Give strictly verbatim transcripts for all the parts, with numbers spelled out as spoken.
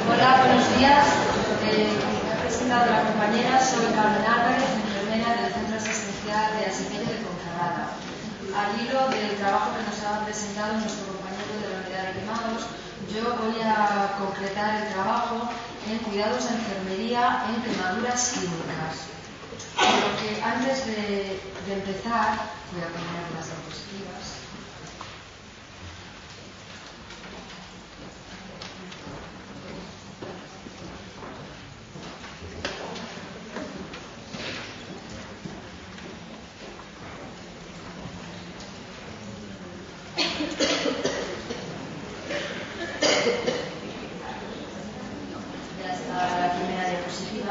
Hola, buenos días. Eh, me ha presentado la compañera, soy Carmen Álvarez, enfermera del Centro Asistencial de Asequillo de Ponferrada. Al hilo del trabajo que nos ha presentado nuestro compañero de la unidad de quemados, yo voy a concretar el trabajo en cuidados de enfermería en quemaduras químicas. Por lo que antes de, de empezar, voy a poner las diapositivas. Ya está la primera diapositiva.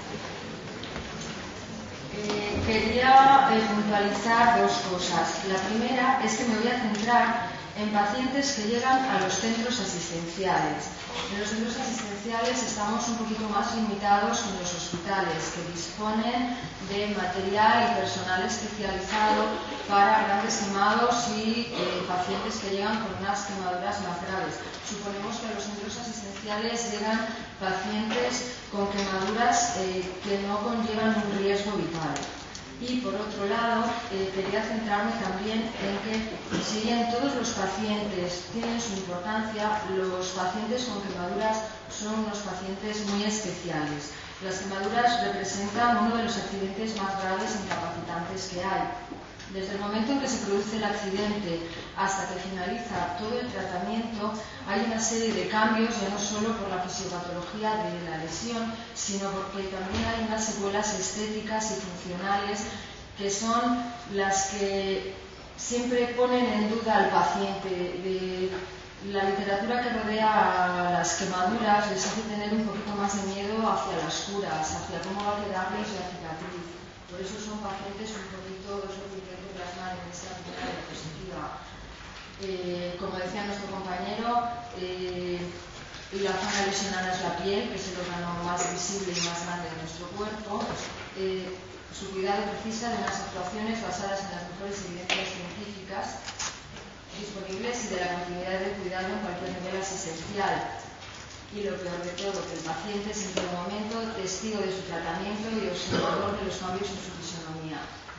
Eh, quería eh, puntualizar dos cosas. La primera es que me voy a centrar en pacientes que llegan a los centros asistenciales. En los centros asistenciales estamos un poquito más limitados que en los hospitales, que disponen de material y personal especializado para grandes quemados y eh, pacientes que llegan con unas quemaduras más graves. Suponemos que a los centros asistenciales llegan pacientes con quemaduras eh, que no conllevan un riesgo vital. Y por otro lado, eh, quería centrarme también en que, si bien todos los pacientes tienen su importancia, los pacientes con quemaduras son unos pacientes muy especiales. Las quemaduras representan uno de los accidentes más graves e incapacitantes que hay. Desde el momento en que se produce el accidente hasta que finaliza todo el tratamiento, hay una serie de cambios, ya no solo por la fisiopatología de la lesión, sino porque también hay unas secuelas estéticas y funcionales que son las que siempre ponen en duda al paciente. De la literatura que rodea a las quemaduras les hace tener un poquito más de miedo hacia las curas, hacia cómo va a quedarles la cicatriz. Por eso son pacientes un poquito, es lo que intento plasmar en esta primera diapositiva. Eh, como decía nuestro compañero, eh, la zona lesionada es la piel, que es el órgano más visible y más grande de nuestro cuerpo. Eh, su cuidado precisa de unas actuaciones basadas en las mejores evidencias científicas disponibles y de la continuidad de cuidado en cualquier nivel asistencial. Y lo peor de todo, que el paciente es en todo momento testigo de su tratamiento y observador de los cambios en su fisonomía.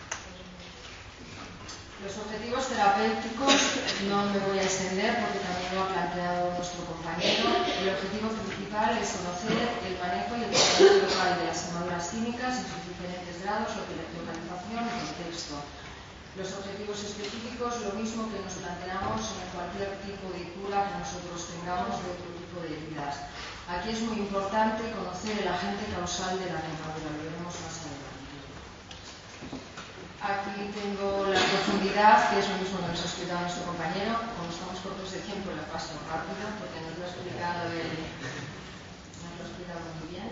Los objetivos terapéuticos no me voy a extender porque también lo ha planteado nuestro compañero. El objetivo principal es conocer el manejo y el tratamiento local de las quemaduras químicas en sus diferentes grados, localización y contexto. Los objetivos específicos, lo mismo que nos planteamos en cualquier tipo de cura que nosotros tengamos de otro tipo de heridas. Aquí es muy importante conocer el agente causal de la quemadura, lo veremos más adelante. Aquí tengo la profundidad, que es lo mismo que nos ha explicado nuestro compañero. Como estamos cortos de tiempo, la paso rápido porque nos lo ha explicado, el, nos lo ha explicado muy bien.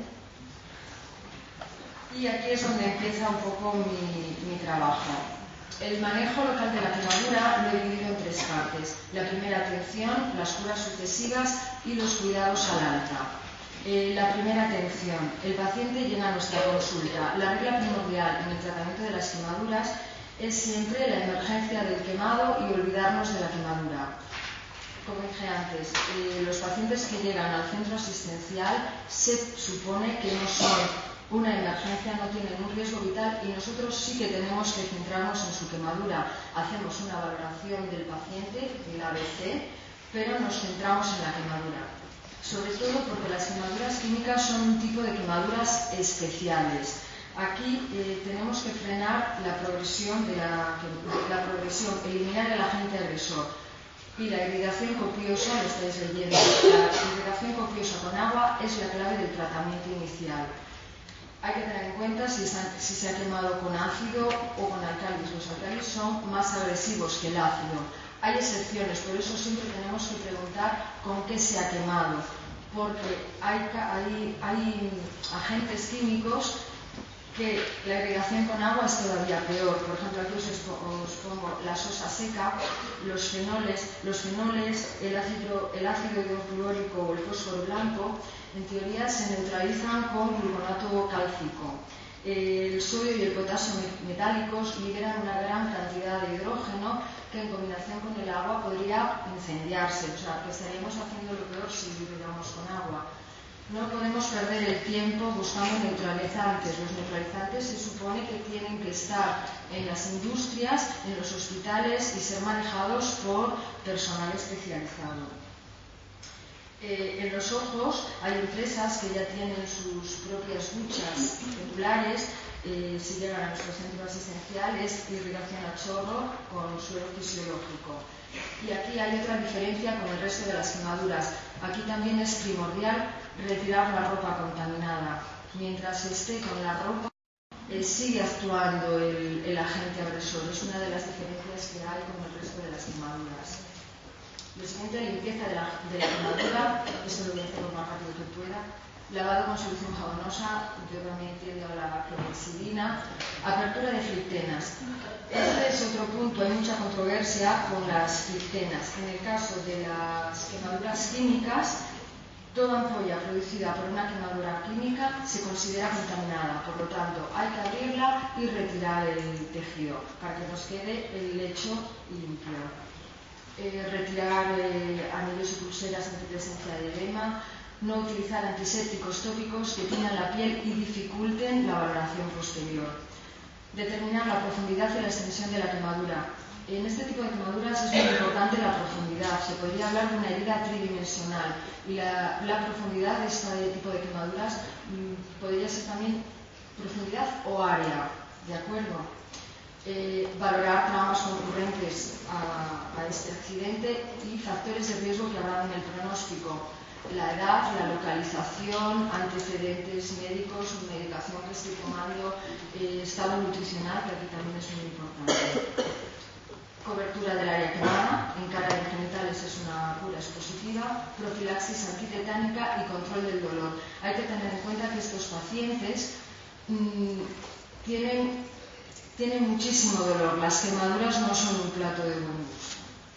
Y aquí es donde empieza un poco mi, mi trabajo. El manejo local de la quemadura lo he dividido en tres partes. La primera, atención, las curas sucesivas y los cuidados al alta. Eh, la primera, atención. El paciente llega a nuestra consulta. La regla primordial en el tratamiento de las quemaduras es siempre la emergencia del quemado y olvidarnos de la quemadura. Como dije antes, eh, los pacientes que llegan al centro asistencial se supone que no son una emergencia, no tienen un riesgo vital y nosotros sí que tenemos que centrarnos en su quemadura. Hacemos una valoración del paciente, del A B C, pero nos centramos en la quemadura. Sobre todo porque las quemaduras químicas son un tipo de quemaduras especiales. Aquí eh, tenemos que frenar la progresión, de la, la progresión, eliminar el agente agresor. Y la irrigación copiosa, lo estáis leyendo, la irrigación copiosa con agua es la clave del tratamiento inicial. Hay que tener en cuenta si, si se ha quemado con ácido o con alcalis. Los alcalis son más agresivos que el ácido. Hay excepciones, por eso siempre tenemos que preguntar con qué se ha quemado, porque hay, hay, hay agentes químicos que la irrigación con agua es todavía peor. Por ejemplo, aquí os, os pongo la sosa seca, los fenoles, los fenoles, el ácido, el ácido hidrofluórico o el fósforo blanco, en teoría se neutralizan con gluconato cálcico. El sodio y el potasio metálicos liberan una gran cantidad de hidrógeno que en combinación con el agua podría incendiarse, o sea, que estaríamos haciendo lo peor si lo con agua. No podemos perder el tiempo buscando neutralizantes. Los neutralizantes se supone que tienen que estar en las industrias, en los hospitales y ser manejados por personal especializado. Eh, en los ojos hay empresas que ya tienen sus propias duchas regulares. Eh, si llegan a nuestro centro asistencial es irrigación a chorro con suelo fisiológico. Y aquí hay otra diferencia con el resto de las quemaduras. Aquí también es primordial retirar la ropa contaminada. Mientras esté con la ropa, eh, sigue actuando el, el agente agresor. Es una de las diferencias que hay con el resto de las quemaduras. Lo siguiente, limpieza de la, de la quemadura. Esto lo voy a hacer lo más rápido que pueda. Lavado con solución jabonosa, yo también tiendo a la clorexidina. Apertura de fliptenas. Este es otro punto, hay mucha controversia con las fliptenas. En el caso de las quemaduras químicas, toda ampolla producida por una quemadura química se considera contaminada. Por lo tanto, hay que abrirla y retirar el tejido para que nos quede el lecho limpio. Eh, retirar eh, anillos y pulseras antipresencia de edema. No utilizar antisépticos tópicos que tiñan la piel y dificulten la valoración posterior. Determinar la profundidad y la extensión de la quemadura. En este tipo de quemaduras es muy importante la profundidad. Se podría hablar de una herida tridimensional y la, la profundidad de este tipo de quemaduras mmm, podría ser también profundidad o área, ¿de acuerdo? Eh, valorar traumas concurrentes a, a este accidente y factores de riesgo que habrá en el pronóstico. La edad, la localización, antecedentes médicos, medicación que esté tomando, eh, estado nutricional, que aquí también es muy importante. Cobertura del área quemada, en cara de genitales es una cura expositiva, profilaxis antitetánica y control del dolor. Hay que tener en cuenta que estos pacientes mmm, tienen, tienen muchísimo dolor. Las quemaduras no son un plato de buen gusto.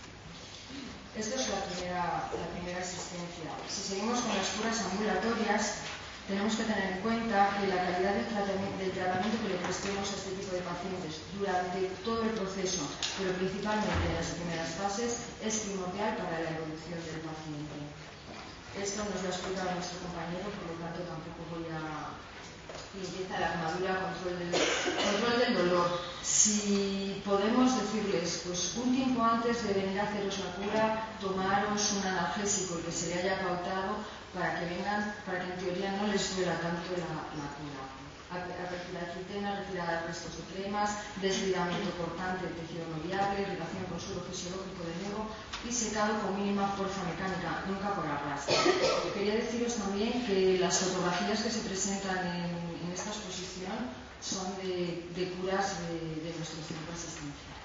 Esto es la primera, la primera asistencia. Si seguimos con las curas ambulatorias, tenemos que tener en cuenta que la calidad del tratamiento, del tratamiento que le prestemos a este tipo de pacientes durante todo el proceso, pero principalmente en las primeras fases, es primordial para la evolución del paciente. Esto nos lo ha explicado nuestro compañero, por lo tanto tampoco voy a... Limpieza la quemadura, control del, control del dolor. Si podemos decirles, pues un tiempo antes de venir a haceros la cura, tomaros un analgésico que se le haya pautado para que vengan, para que en teoría no les duela tanto la, la cura. Apertura de fliptenas, retirada de restos de cremas, deslizamiento cortante de tejido no viable, irrigación con suelo fisiológico de nuevo y secado con mínima fuerza mecánica, nunca por arrastre. Quería deciros también que las fotografías que se presentan en, en esta exposición son de, de curas de, de nuestro centro asistencial.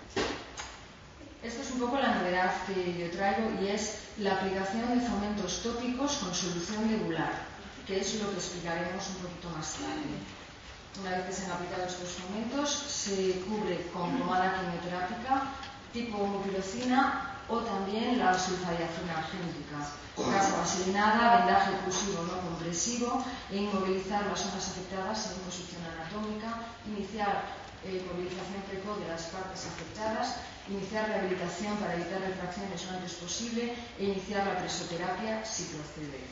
Esto es un poco la novedad que yo traigo y es la aplicación de fomentos tópicos con solución lebular, que es lo que explicaremos un poquito más tarde. Una vez que se han aplicado estos fomentos, se cubre con pomada quimioterápica tipo mupirocina o también la sulfadiazona argéntica, gasa vaselinada, vendaje oclusivo no compresivo e inmovilizar las zonas afectadas en posición anatómica, iniciar eh, movilización precoz de las partes afectadas, iniciar rehabilitación para evitar refracciones lo antes posible e iniciar la presoterapia si procede.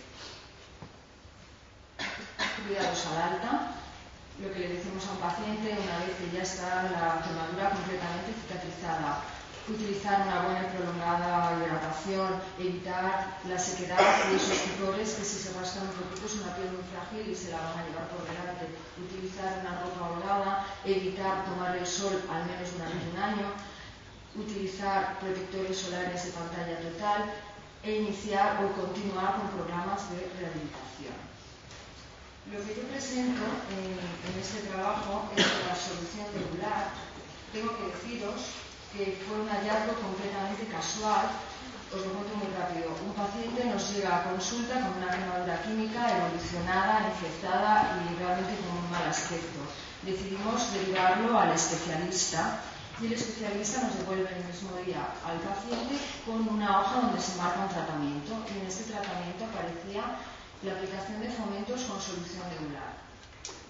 Cuidados al alta, lo que le decimos a un paciente una vez que ya está la quemadura completamente cicatrizada. Utilizar una buena y prolongada hidratación, evitar la sequedad y esos picores que si se rascan un poquito es una piel muy frágil y se la van a llevar por delante. Utilizar una ropa holgada, evitar tomar el sol al menos durante un año, utilizar protectores solares de pantalla total e iniciar o continuar con programas de rehabilitación. Lo que yo presento en, en este trabajo es la solución lebular. Tengo que deciros que fue un hallazgo completamente casual. Os lo cuento muy rápido. Un paciente nos llega a consulta con una quemadura química evolucionada, infectada y realmente con un mal aspecto. Decidimos derivarlo al especialista y el especialista nos devuelve el mismo día al paciente con una hoja donde se marca un tratamiento y en este tratamiento aparecía la aplicación de fomentos con solución lebular.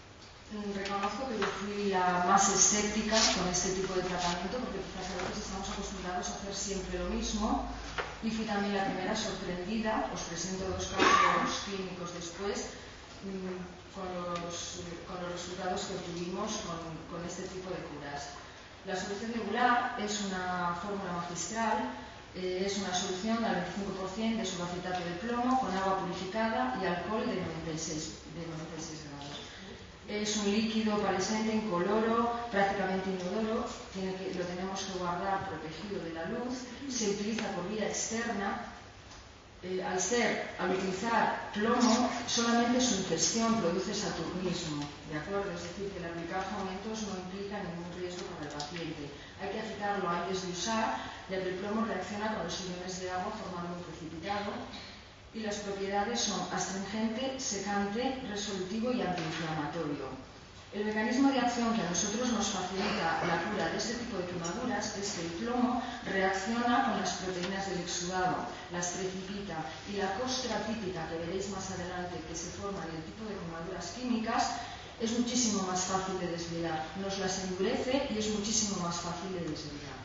Reconozco que yo fui la más escéptica con este tipo de tratamiento, porque quizás a veces estamos acostumbrados a hacer siempre lo mismo, y fui también la primera sorprendida. Os presento dos casos clínicos después con los, con los resultados que obtuvimos con, con este tipo de curas. La solución regular es una fórmula magistral, eh, es una solución al veinticinco por ciento de sulfacetato de plomo con agua purificada y alcohol de noventa y seis grados. Es un líquido palescente, incoloro, prácticamente inodoro, tiene que, lo tenemos que guardar protegido de la luz, se utiliza por vía externa. Eh, al, ser, al utilizar plomo, solamente su ingestión produce saturnismo, ¿de acuerdo? Es decir, que el aplicar fomentos no implica ningún riesgo para el paciente. Hay que agitarlo antes de usar, ya que el plomo reacciona con los iones de agua formando un precipitado, y las propiedades son astringente, secante, resolutivo y antiinflamatorio. El mecanismo de acción que a nosotros nos facilita la cura de este tipo de quemaduras es que el plomo reacciona con las proteínas del exudado, las precipita, y la costra típica que veréis más adelante que se forma en el tipo de quemaduras químicas es muchísimo más fácil de desviar, nos las endurece y es muchísimo más fácil de desviar.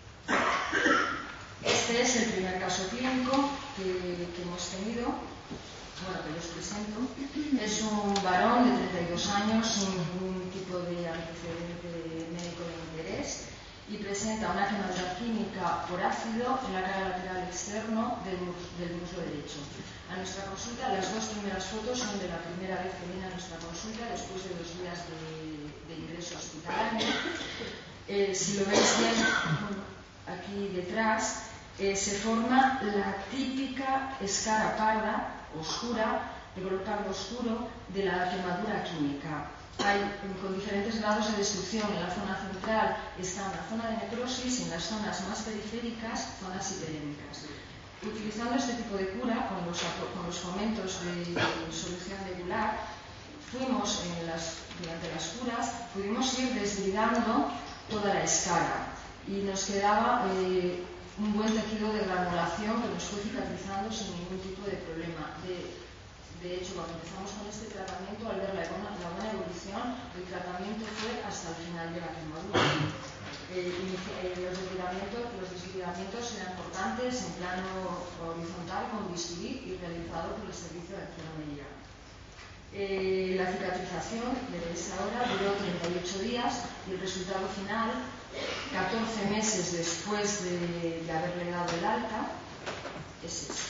Este es el primer caso clínico que, que hemos tenido, bueno, que os presento. Es un varón de treinta y dos años sin ningún tipo de antecedente médico de interés y presenta una quemadura química por ácido en la cara lateral externo del, del muslo derecho. A nuestra consulta, las dos primeras fotos son de la primera vez que viene a nuestra consulta después de dos días de, de ingreso hospitalario. Eh, si lo veis bien, aquí detrás, eh, se forma la típica escara parda, oscura, de color pardo oscuro, de la quemadura química. Hay con diferentes grados de destrucción. En la zona central está la zona de necrosis y en las zonas más periféricas, zonas hiperémicas. Utilizando este tipo de cura, con los, con los fomentos de, de solución regular, fuimos, en las, durante las curas, pudimos ir desligando toda la escara y nos quedaba eh, un buen tejido de granulación que nos fue cicatrizando sin ningún tipo de problema. De, de hecho, cuando empezamos con este tratamiento, al ver la buena, la buena evolución, el tratamiento fue hasta el final de la quemadura. Eh, eh, los, desligamientos, los desligamientos eran importantes en plano horizontal con bisturí y realizado por el servicio de enfermería. Eh, la cicatrización, veréis ahora, duró treinta y ocho días y el resultado final, catorce meses después de, de haberle dado el alta, es este.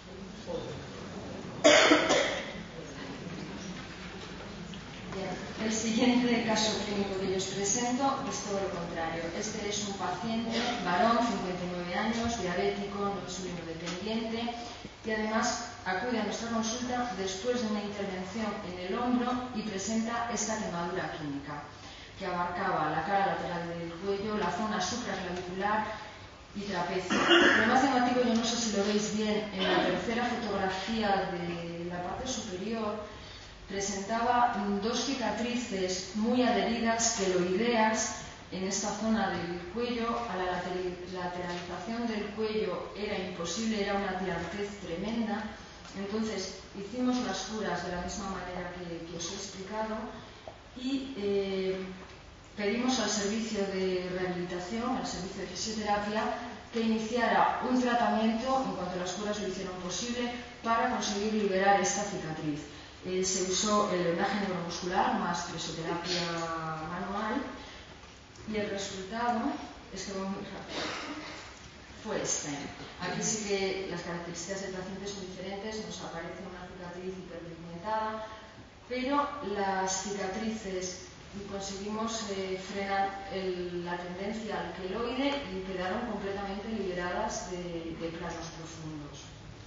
Bien. El siguiente caso clínico que yo os presento es todo lo contrario. Este es un paciente, varón, cincuenta y nueve años, diabético, no insulinodependiente, y además acude a nuestra consulta después de una intervención en el hombro y presenta esta quemadura química que abarcaba la cara lateral del cuello, la zona supraclavicular y trapecio. Lo más llamativo, yo no sé si lo veis bien, en la tercera fotografía de la parte superior presentaba dos cicatrices muy adheridas, queloideas, en esta zona del cuello. A la lateralización del cuello era imposible, era una tirantez tremenda. Entonces hicimos las curas de la misma manera que, que os he explicado y eh, pedimos al servicio de rehabilitación, al servicio de fisioterapia, que iniciara un tratamiento, en cuanto las curas lo hicieron posible, para conseguir liberar esta cicatriz. Eh, se usó el drenaje neuromuscular más presoterapia manual y el resultado es que muy rápido. Fue este. Aquí sí que las características del paciente son diferentes, nos aparece una cicatriz hiperpigmentada, pero las cicatrices conseguimos eh, frenar el, la tendencia al queloide y quedaron completamente liberadas de, de planos profundos.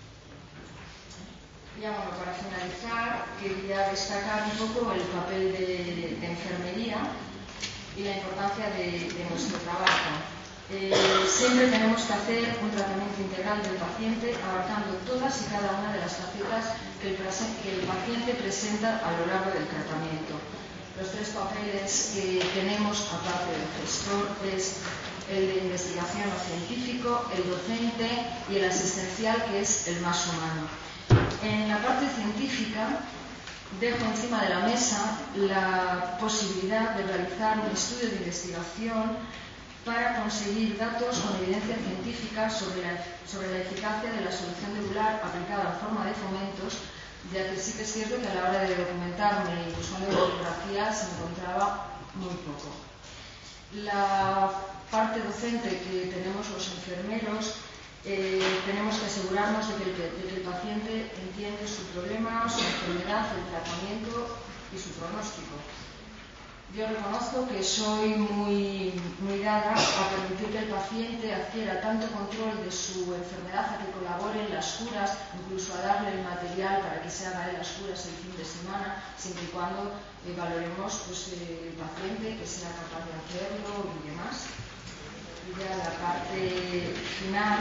Ya bueno, para finalizar, quería destacar un poco el papel de, de enfermería y la importancia de, de nuestro trabajo. Eh, siempre tenemos que hacer un tratamiento integral del paciente, abarcando todas y cada una de las facetas que el, que el paciente presenta a lo largo del tratamiento. Los tres papeles que tenemos, aparte del gestor, es el de investigación o científico, el docente y el asistencial, que es el más humano. En la parte científica, dejo encima de la mesa la posibilidad de realizar un estudio de investigación para conseguir datos con evidencia científica sobre la, sobre la eficacia de la solución regular aplicada en forma de fomentos, ya que sí que es cierto que a la hora de documentarme y buscando bibliografía se encontraba muy poco. La parte docente que tenemos los enfermeros, eh, tenemos que asegurarnos de que, el, de que el paciente entiende su problema, su enfermedad, el tratamiento y su pronóstico. Yo reconozco que soy muy, muy dada a permitir que el paciente adquiera tanto control de su enfermedad, a que colabore en las curas, incluso a darle el material para que se haga en las curas el fin de semana, siempre y cuando eh, valoremos pues, eh, el paciente, que sea capaz de hacerlo y demás. Y ya la parte final,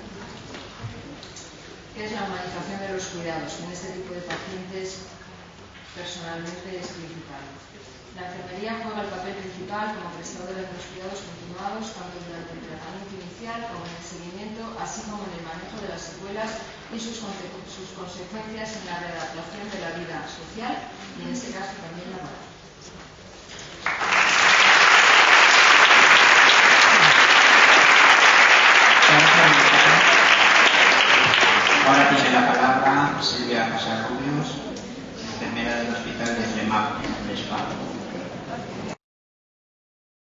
que es la humanización de los cuidados, que en este tipo de pacientes personalmente es principal. La enfermería juega el papel principal como prestadora de los cuidados continuados, tanto durante el tratamiento inicial como en el seguimiento, así como en el manejo de las secuelas y sus, sus consecuencias en la readaptación de la vida social y, en este caso, también laboral. Ahora tiene la palabra Silvia Casarrubios, enfermera del Hospital de Tremap, de España.